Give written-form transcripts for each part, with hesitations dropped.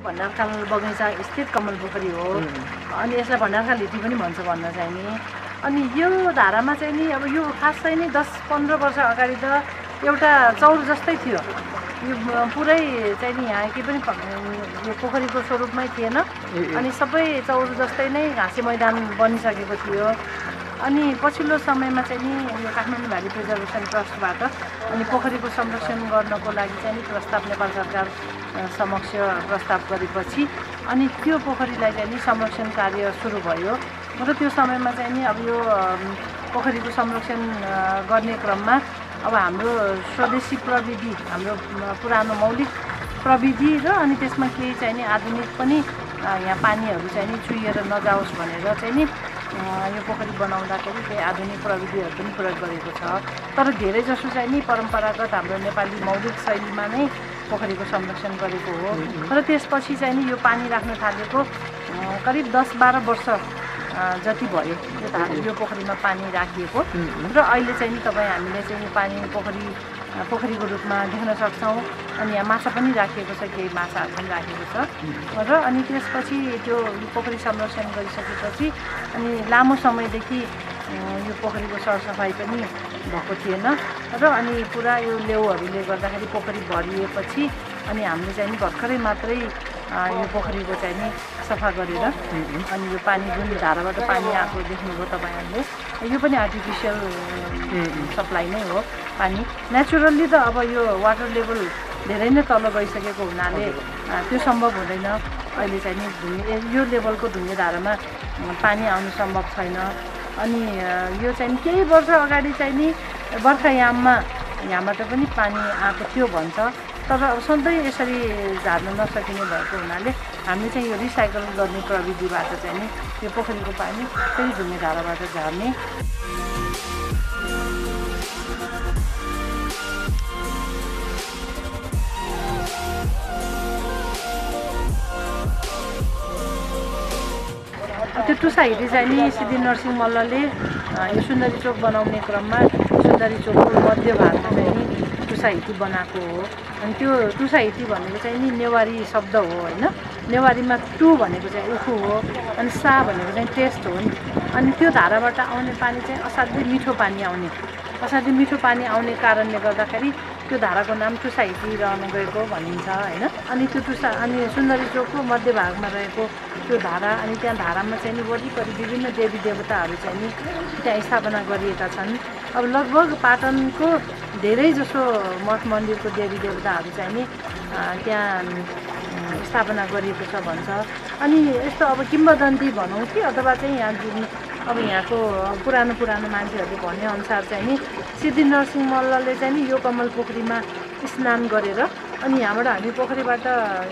भण्डारखाल बगैँचा स्थित कमल पोखरी हो। अनि यसलाई भण्डारखाल हिटी पनि भन्छ भन्न चाहिँ नि। अनि यो धारामा चाहिँ नि अब यो खास चाहिँ नि 10-15 वर्ष अगाडि त एउटा चौर जस्तै थियो। यो पुरै चाहिँ नि यहाँ केही पनि यो पोखरीको स्वरूपमै थिएन। अनि सबै चौर जस्तै नै घाँसे मैदान बनिसकेको थियो। अनि पछिल्लो समयमा चाहिँ नि यो काठमाडौँ भ्याली प्रिजर्भेसन ट्रस्टबाट अनि पोखरीको संरक्षण गर्नको लागि चाहिँ नि प्रस्ताव नेपाल सरकार समक्ष प्रस्ताव गरेपछि अनि त्यो पोखरीलाई चाहिँ नि संरक्षण कार्य सुरु भयो। र त्यो समयमा चाहिँ नि अब यो पोखरीको संरक्षण गर्ने क्रममा अब हाम्रो स्वदेशी प्रविधि, हाम्रो पुरानो मौलिक प्रविधि र अनि त्यसमा केही चाहिँ नि आधुनिक पनि यहाँ पानीहरू चाहिँ नि छुइएर नजाओस् भनेर चाहिँ नि यो पोखरी बनाउँदाखेरि केही आधुनिक प्रविधिहरू पनि प्रयोग गरेको छ। तर धेरै जसो चाहिँ नि परम्परागत हाम्रो नेपाली मौलिक शैलीमा नै पोखरीको संरक्षण गरेको हो। र त्यसपछि चाहिँ नि यो पानी राख्न थालेको करिब 10-12 वर्ष जति भयो यो पोखरीमा पानी राखिएको। र अहिले चाहिँ नि तपाईँ हामीले चाहिँ यो पानी पोखरीको रूपमा देख्न सक्छौँ। अनि यहाँ माछा पनि राखिएको छ, केही माछाहरू पनि राखेको छ। र अनि त्यसपछि त्यो पोखरी संरक्षण गरिसकेपछि अनि लामो समयदेखि यो पोखरीको सरसफाइ पनि भएको थिएन। र अनि पुरा यो लेउहरूले गर्दाखेरि पोखरी भरिएपछि अनि हामीले चाहिँ नि भर्खरै मात्रै यो पोखरीको चाहिँ नि सफा गरेर अनि यो पानी जुन धाराबाट पानी आएको देख्नुभयो तपाईँहरूले, यो पनि आर्टिफिसियल सप्लाई नै हो पानी। नेचुरल्ली त अब यो वाटर लेभल धेरै नै तल गइसकेको हुनाले त्यो सम्भव हुँदैन। अहिले चाहिँ नि यो लेभलको ढुङ्गे धारामा पानी आउनु सम्भव छैन। अनि यो चाहिँ केही वर्ष अगाडि चाहिँ नि बर्खायाममा यहाँबाट पनि पानी आएको थियो भन्छ। तर अब सधैँ यसरी झार्न नसकिने भएको हुनाले हामीले चाहिँ यो रिसाइकल गर्ने प्रविधिबाट चाहिँ नि यो पोखरीको पानी फेरि ढुङ्गे धाराबाट झार्ने। त्यो टुसा हिटी चाहिँ नि सिद्धिनरसिंह मल्लले यो सुन्दरी चोक बनाउने क्रममा सुन्दरी चोकको मध्य भागमा चाहिँ नि टुसा हिटी बनाएको हो। अनि त्यो टुसा हिटी भनेको चाहिँ नि नेवारी शब्द हो होइन। नेवारीमा टु भनेको चाहिँ उखु हो, अनि सा भनेको चाहिँ टेस्ट हो नि। अनि त्यो धाराबाट आउने पानी चाहिँ असाध्यै मिठो पानी आउने, असाध्यै मिठो पानी आउने कारणले गर्दाखेरि त्यो धाराको नाम टुसा हिटी रहन गएको भनिन्छ होइन। अनि त्यो अनि सुन्दरी चोकको मध्य भागमा रहेको त्यो धारा, अनि त्यहाँ धारामा चाहिँ नि वरिपरि विभिन्न देवी देवताहरू चाहिँ नि त्यहाँ स्थापना गरिएका छन्। अब लगभग पाटनको धेरै जसो मठ मन्दिरको देवी देवताहरू चाहिँ नि त्यहाँ स्थापना गरिएको छ भन्छ। अनि यस्तो अब किम्वदन्ती भनौँ कि अथवा चाहिँ यहाँ जुन अब यहाँको पुरानो मान्छेहरूले भनेअनुसार चाहिँ नि सिद्धिनरसिंह मल्लले चाहिँ नि यो कमल पोखरीमा स्नान गरेर अनि यहाँबाट हामी पोखरीबाट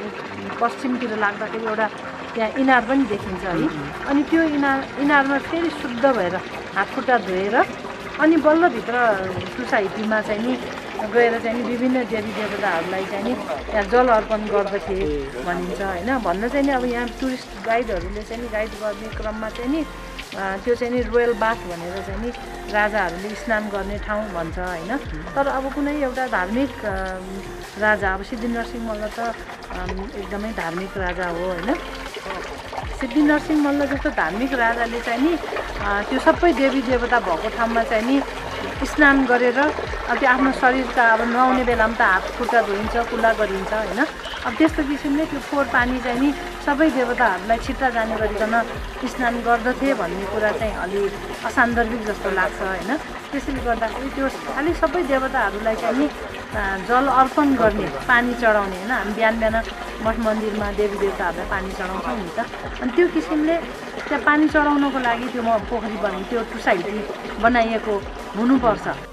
पश्चिमतिर लाग्दाखेरि एउटा त्यहाँ इनार पनि देखिन्छ है। अनि त्यो इनारमा फेरि शुद्ध भएर हातखुट्टा धोएर अनि बल्लभित्र टुसा हिटीमा चाहिँ नि गएर चाहिँ नि विभिन्न देवी देवताहरूलाई चाहिँ नि त्यहाँ जल अर्पण गर्दथे भनिन्छ होइन। भन्न चाहिँ नि अब यहाँ टुरिस्ट गाइडहरूले चाहिँ नि गाइड गर्ने क्रममा चाहिँ नि त्यो चाहिँ नि रोयल बाथ भनेर चाहिँ नि राजाहरूले स्नान गर्ने ठाउँ भन्छ होइन। तर अब कुनै एउटा धार्मिक राजा, अब सिद्धिनरसिंह मल्ल त एकदमै धार्मिक राजा हो होइन। सिद्धिनरसिंह मल्ल जस्तो धार्मिक राजाले चाहिँ नि त्यो सबै देवी देवता भएको ठाउँमा चाहिँ नि स्नान गरेर अब त्यो आफ्नो शरीरका अब नुहाउने बेलामा त हात खुट्टा धोइन्छ, कुल्ला गरिन्छ होइन। अब त्यस्तो किसिमले त्यो फोहोर पानी चाहिँ नि सबै देवताहरूलाई छिट्टा जाने गरिकन स्नान गर्दथे भन्ने कुरा चाहिँ अलि असान्दर्भिक जस्तो लाग्छ होइन। त्यसैले गर्दाखेरि त्यो खालि सबै देवताहरूलाई चाहिँ नि जल अर्पण गर्ने, पानी चढाउने होइन। हामी बिहान मठ मन्दिरमा देवी देवताहरूलाई पानी चढाउँछौँ नि त। अनि त्यो किसिमले त्यहाँ पानी चढाउनको लागि त्यो पोखरी त्यो टुसा हिटी बनाइएको हुनुपर्छ।